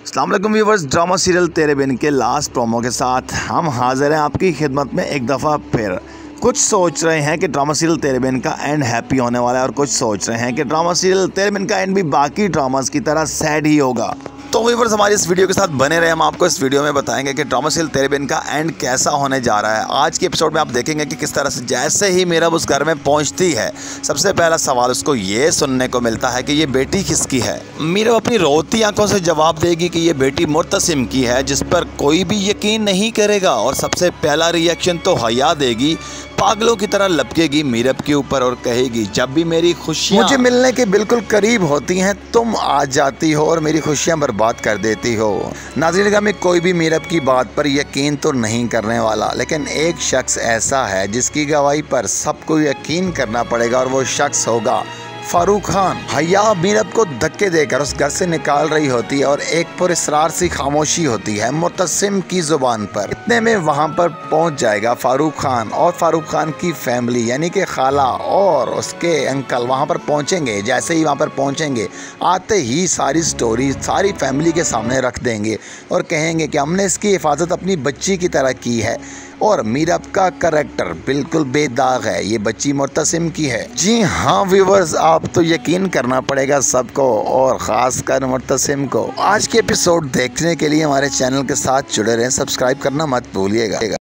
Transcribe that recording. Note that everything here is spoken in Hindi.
अस्सलाम वालेकुम व्यूवर्स, ड्रामा सीरियल तेरे बिन के लास्ट प्रोमो के साथ हम हाजिर हैं आपकी खिदमत में एक दफ़ा फिर। कुछ सोच रहे हैं कि ड्रामा सीरियल तेरे बिन का एंड हैप्पी होने वाला है और कुछ सोच रहे हैं कि ड्रामा सीरियल तेरे बिन का एंड भी बाकी ड्रामास की तरह सैड ही होगा। तो व्यूवर्स हमारी इस वीडियो के साथ बने रहे, हम आपको इस वीडियो में बताएंगे कि ड्रामा सीरियल तेरे बिन का एंड कैसा होने जा रहा है। आज के एपिसोड में आप देखेंगे कि किस तरह से जैसे ही मीरब उस घर में पहुंचती है, सबसे पहला सवाल उसको ये सुनने को मिलता है कि ये बेटी किसकी है। मीरब अपनी रोती आंखों से जवाब देगी कि ये बेटी मुर्तसिम की है, जिस पर कोई भी यकीन नहीं करेगा और सबसे पहला रिएक्शन तो हया देगी, पागलों की तरह लपकेगी मीरब के ऊपर और कहेगी जब भी मेरी खुशियाँ मुझे मिलने के बिल्कुल करीब होती हैं तुम आ जाती हो और मेरी खुशियाँ बर्बाद कर देती हो। नाज़रीन में कोई भी मीरब की बात पर यकीन तो नहीं करने वाला, लेकिन एक शख्स ऐसा है जिसकी गवाही पर सबको यकीन करना पड़ेगा और वो शख्स होगा फारूक खान। हया मीरब को धक्के देकर उस घर से निकाल रही होती है और एक पुरस्रार सी खामोशी होती है मुर्तसिम की जुबान पर। इतने में वहां पर पहुंच जाएगा फारूक खान और फारूक खान की फैमिली यानी कि खाला और उसके अंकल वहां पर पहुंचेंगे। जैसे ही वहां पर पहुंचेंगे, आते ही सारी स्टोरी सारी फैमिली के सामने रख देंगे और कहेंगे कि हमने इसकी हिफाजत अपनी बच्ची की तरह की है और मीरब का करैक्टर बिल्कुल बेदाग है, ये बच्ची मुर्तसिम की है। जी हाँ व्यूवर्स, आप तो यकीन करना पड़ेगा सबको और ख़ास कर मुर्तसिम को। आज के एपिसोड देखने के लिए हमारे चैनल के साथ जुड़े रहें, सब्सक्राइब करना मत भूलिएगा।